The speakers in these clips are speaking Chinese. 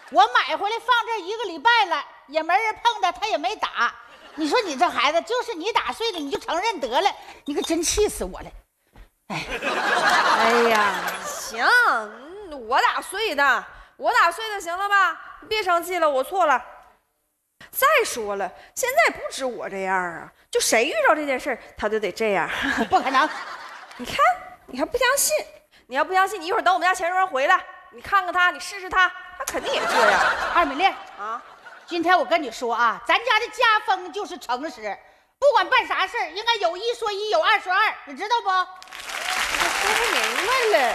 我买回来放这1个礼拜了，也没人碰它，它也没打。你说你这孩子，就是你打碎了，你就承认得了，你可真气死我了。 哎呀，行，我打碎的，行了吧？你别生气了，我错了。再说了，现在不止我这样啊，就谁遇到这件事他就得这样。 不可能！ 你看，你还不相信？你要不相信，你一会儿等我们家钱庄回来，你看看他，你试试他，他肯定也这样。 二美丽啊， 今天我跟你说啊，咱家的家风就是诚实，不管办啥事儿，应该有一说一，有二说二，你知道不？ 我说不明白了。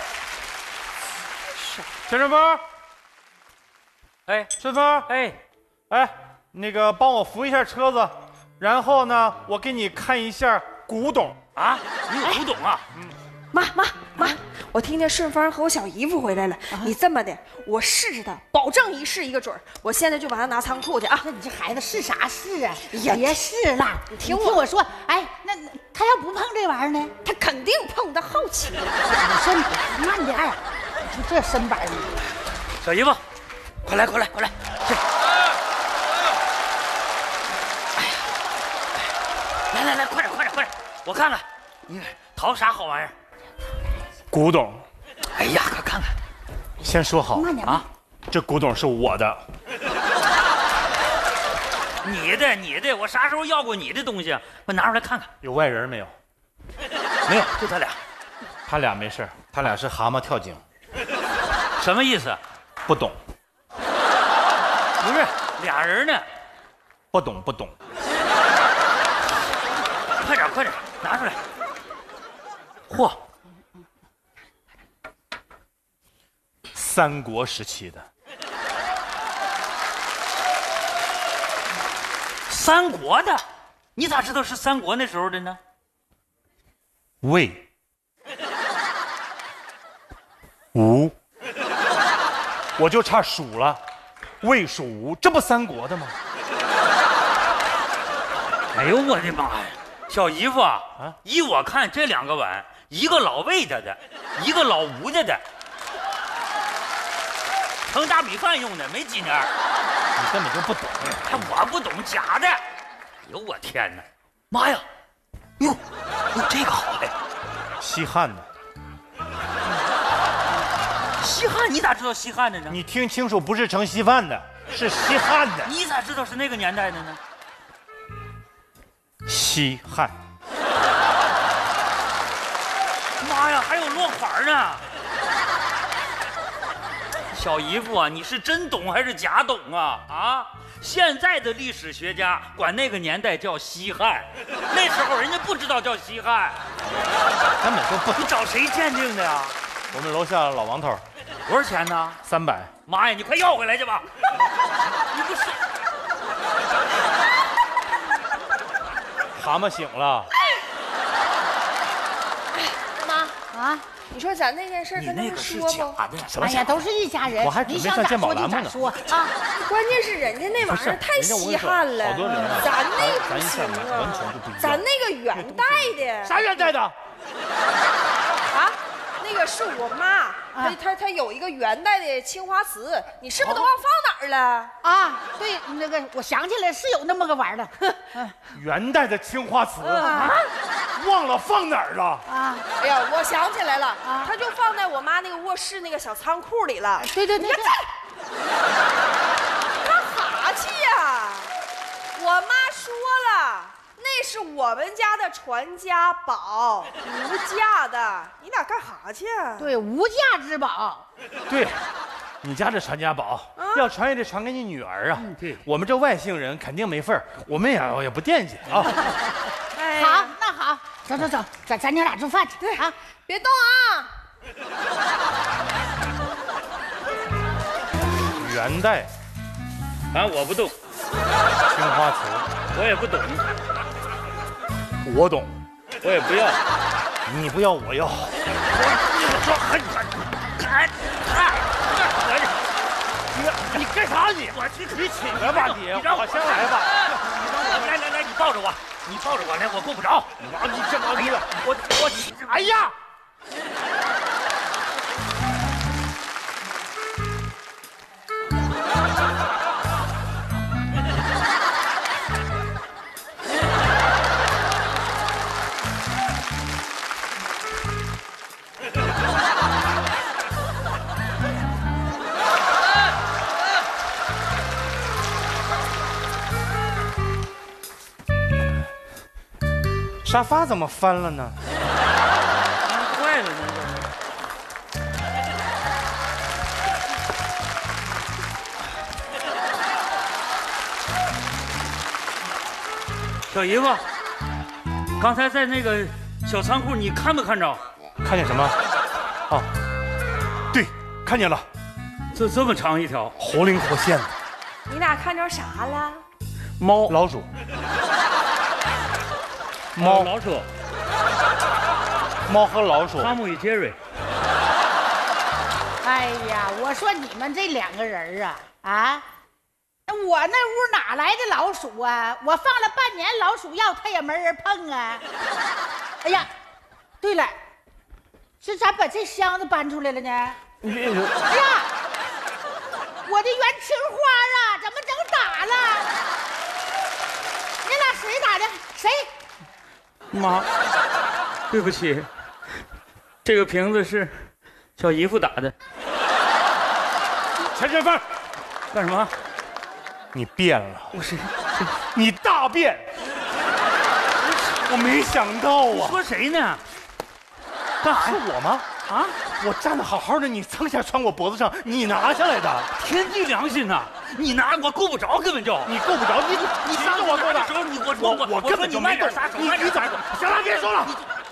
陈顺峰， 哎， 顺峰， 哎， 那个帮我扶一下车子，然后呢，我给你看一下古董啊，你有古董啊？ 妈，我听见顺芳和我小姨夫回来了，你这么的，我试试他，保证一试一个准儿。我现在就把他拿仓库去啊！ 那你这孩子是啥事啊？ 呀别试了，你听我说，哎，那他要不碰这玩意儿呢？ 他肯定碰，他好奇。 你说你慢点儿，你这身板呢？ 小姨夫，快来，去！来，快点！我看看，你淘啥好玩意儿？ 古董。 哎呀，快看看！ 先说好慢点啊， 这古董是我的。 你的，我啥时候要过你的东西？快拿出来看看。 有外人没有？ 没有，就他俩。 他俩没事，他俩是蛤蟆跳井。 什么意思？ 不懂， 不是俩人呢。 不懂。 快点，拿出来。嚯， 三国时期的。 三国的，你咋知道是三国那时候的呢？ 魏、吴，我就差蜀了，魏蜀吴，这不三国的吗？ 哎呦我的妈呀！小姨夫啊，依我看这2个碗，一个老魏家的，一个老吴家的，盛大米饭用的，没几年。 你根本就不懂。 哎，我不懂假的。哎呦我天哪！妈呀！哟，这个好嘞， 西汉的。 西汉，你咋知道西汉的呢？ 你听清楚，不是盛稀饭的，是西汉的。 你咋知道是那个年代的呢？ 西汉。 妈呀，还有落款呢！小姨夫啊，你是真懂还是假懂啊？啊！现在的历史学家管那个年代叫西汉，那时候人家不知道叫西汉， 根本就不。 你找谁鉴定的呀？ 我们楼下老王头， 多少钱呢 ？300。 妈呀，你快要回来去吧！你不是蛤蟆醒了。 妈啊， 你说咱那件事跟他们说不？ 什么？ 哎呀，都是一家人， 我还准备上鉴宝栏目呢。 说啊， 关键是人家那玩意儿太稀罕了， 好多人啊， 咱那不行完全就不一样。 咱那个元代的啥元代的？ 啊，那个是我妈，她有一个元代的青花瓷，你是不是都忘放哪儿了？ 啊，对，那个我想起来是有那么个玩意儿的。 元代的青花瓷忘了放哪儿了啊？ 哎呀，我想起来了，它就放在我妈那个卧室那个小仓库里了。 对， 干哈去呀？我妈说了，那是我们家的传家宝，无价的。你俩干哈去？ 对，无价之宝。 对，你家这传家宝要传也得传给你女儿啊。 对， 我们这外姓人肯定没份儿，我们也不惦记啊。 好，那好，走，咱娘俩做饭去。 对啊， 别动啊！ 元代反正我不动， 青花瓷我也不懂， 我懂， 我也不要。 你不要我要。你干啥你？你起来吧你，我先来吧。 来，你抱着我，来，我够不着。 你这毛逼的，我，哎呀！ 沙发怎么翻了呢？ 坏了呢。小姨夫，刚才在那个小仓库，你看没看着？ 看见什么？哦，对，看见了， 这么长一条活灵活现的你俩看着啥了？ 猫、 老鼠，猫老鼠， 猫和老鼠。 汤姆与杰瑞。 哎呀，我说你们这两个人啊，我那屋哪来的老鼠啊？我放了半年老鼠药，它也没人碰啊。哎呀，对了，这咋把这箱子搬出来了呢？哎呀，我的元青花啊，怎么整打了？你俩谁打的？谁？ 妈，对不起，这个瓶子是小姨夫打的。 陈振凤， 干什么？ 你变了， 我是你大变！我没想到啊， 说谁呢？干啥是呀？ 我吗？ 啊， 我站得好好的，你蹭下穿我脖子上，你拿下来的， 天地良心呐！你拿我够不着，根本就你够不着，你上着我够的的时候， 我根本就没动，你咋动？行了，别说了。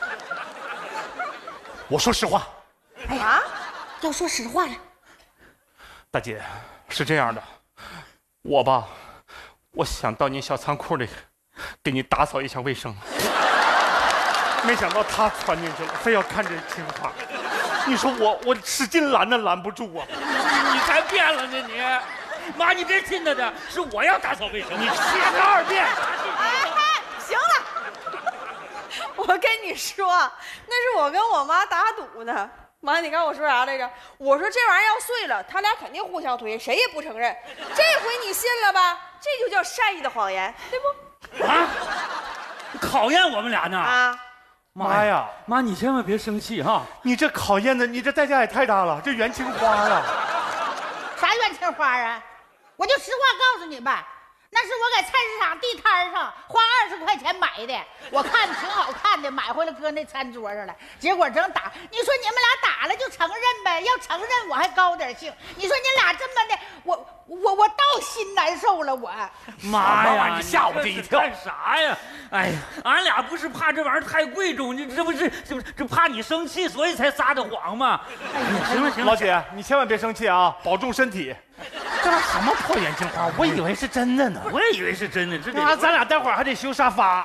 我说实话， 啊？ 要说实话了。 大姐，是这样的，我吧，我想到你小仓库里，给你打扫一下卫生，没想到他窜进去了，非要看这青花。你说我使劲拦都拦不住啊！ 你才变了呢你！妈，你别亲他的，是我要打扫卫生。 你歇个二遍。 哎，行了，我跟你说，那是我跟我妈打赌呢。妈，你刚我说啥来着？我说这玩意儿要碎了，他俩肯定互相推，谁也不承认。这回你信了吧？这就叫善意的谎言，对不？ 啊！考验我们俩呢！ 啊！ 妈呀， 妈，你千万别生气哈！ 你这考验的，你这代价也太大了，这元青花啊！ 啥元青花啊？我就实话告诉你吧，那是我在菜市场地摊上花20块钱买的，我看挺好看的，买回来搁那餐桌上了。结果正打，你说你们俩打了就承认呗，要承认我还高点兴。你说你俩这么的，我倒心难受了我。 妈呀， 你吓我这一跳干啥呀？哎呀，俺俩不是怕这玩意儿太贵重，你这不是这怕你生气，所以才撒的谎吗？哎呀，行了行了， 老姐，你千万别生气啊，保重身体。这玩意儿什么破元青花？我以为是真的呢。 我也以为是真的，这那咱俩待会儿还得修沙发。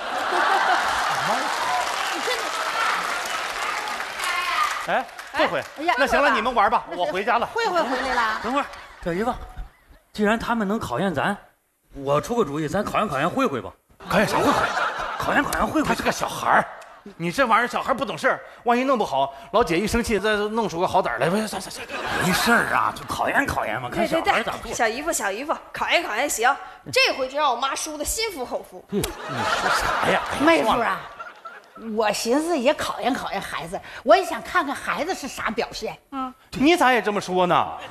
哎，这回哎呀那行了，你们玩吧，我回家了。 慧慧回来了。 等会儿，小姨夫，既然他们能考验咱，我出个主意，咱考验慧慧吧。 考验啥慧慧？ 考验慧慧， 他是个小孩儿，你这玩意儿小孩不懂事儿，万一弄不好，老姐一生气再弄出个好歹来，算， 没事儿啊，就考验考验嘛，看小孩咋做。 小姨夫，考验考验行，这回就让我妈输的心服口服。 你说啥呀？ 妹夫啊，我寻思也考验考验孩子，我也想看看孩子是啥表现。 你咋也这么说呢？啊，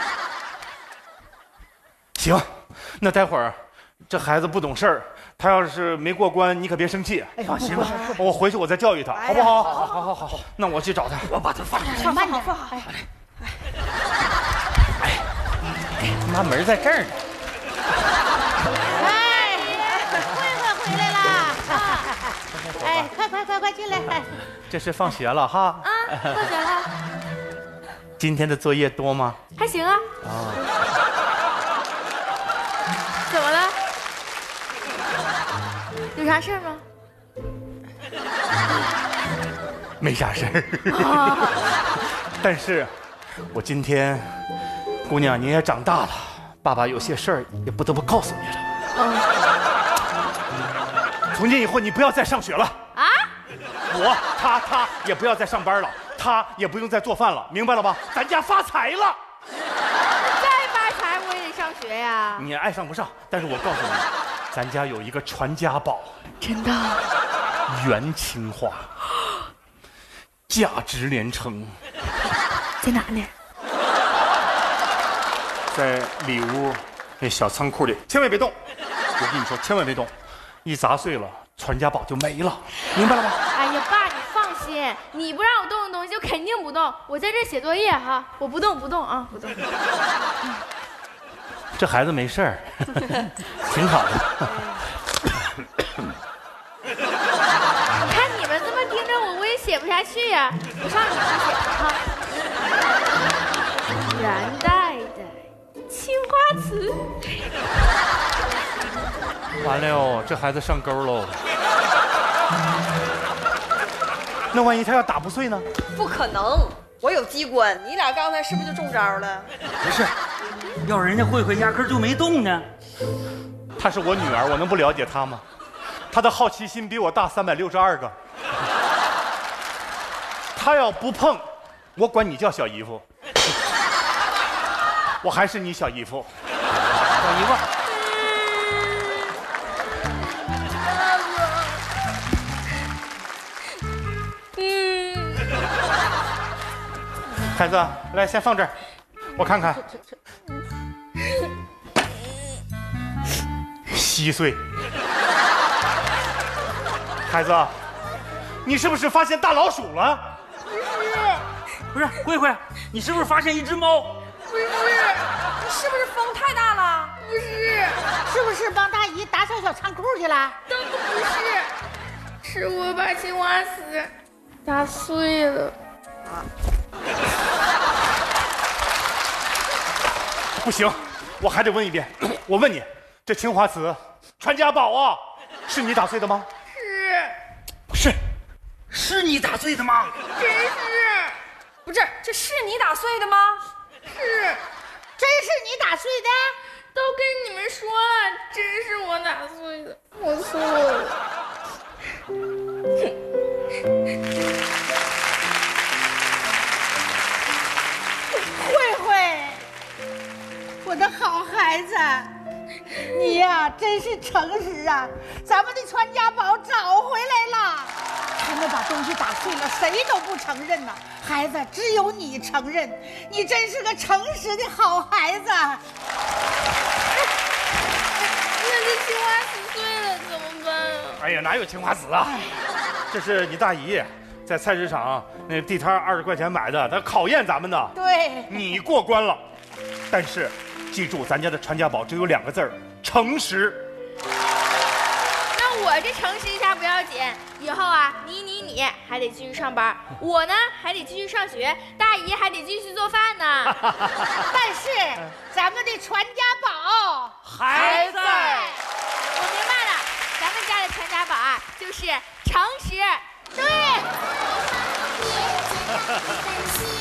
行，那待会儿这孩子不懂事儿，他要是没过关，你可别生气。 哎呦放心吧，我回去我再教育他，好不好？好，那我去找他。 我把他放下。 慢点， 放好。 妈门在这儿呢。 哎，慧慧回来啦！哎，快进来！ 这是放学了哈。 啊，放学了， 今天的作业多吗？ 还行啊。怎么了？有啥事儿吗？ 没啥事儿。但是，我今天，姑娘你也长大了，爸爸有些事儿也不得不告诉你了。从今以后你不要再上学了啊！他也不要再上班了，他也不用再做饭了，明白了吧？咱家发财了。 再发财我也得上学呀。 你爱上不上，但是我告诉你，咱家有一个传家宝， 真的？ 元青花，价值连城。 在哪呢？ 在里屋那小仓库里，千万别动！我跟你说，千万别动，一砸碎了， 传家宝就没了，明白了吗？ 哎呀，爸，你放心，你不让我动的东西就肯定不动。我在这写作业哈，我不动啊，不动。 这孩子没事儿，挺好的。 你看你们这么盯着我，我也写不下去呀。我上你们写哈。元代的青花瓷。 完了哟，这孩子上钩喽。那万一他要打不碎呢？ 不可能，我有机关。你俩刚才是不是就中招了？ 不是，要人家慧慧压根就没动呢。 她是我女儿，我能不了解她吗？她的好奇心比我大362个。她要不碰，我管你叫小姨夫。我还是你小姨夫。 小姨夫。 孩子，来，先放这儿，我看看。稀碎。孩子，你是不是发现大老鼠了？ 不是，慧慧，你是不是发现一只猫？ 不是， 你是不是风太大了？ 不是， 是不是帮大姨打扫小仓库去了？ 都不是，是我把青花瓷打碎了。 不行，我还得问一遍。我问你，这青花瓷传家宝啊，是你打碎的吗？ 是， 不是， 是你打碎的吗？ 真是， 不是，这是你打碎的吗？ 是， 真是你打碎的？ 都跟你们说了，真是我打碎的，我错了。 慧慧，我的好孩子，你呀真是诚实啊！咱们的传家宝找回来了。他们把东西打碎了，谁都不承认呐。孩子，只有你承认，你真是个诚实的好孩子。 那这青花瓷碎了怎么办啊？ 哎呀，哪有青花瓷啊？这是你大姨在菜市场那地摊20块钱买的，她考验咱们呢。 对， 你过关了，但是记住，咱家的传家宝只有2个字儿：诚实。 那我这诚实一下不要紧，以后啊，你还得继续上班，我呢还得继续上学，大姨还得继续做饭呢。 但是咱们的传家宝还在。 我明白了，咱们家的传家宝啊，就是诚实。对。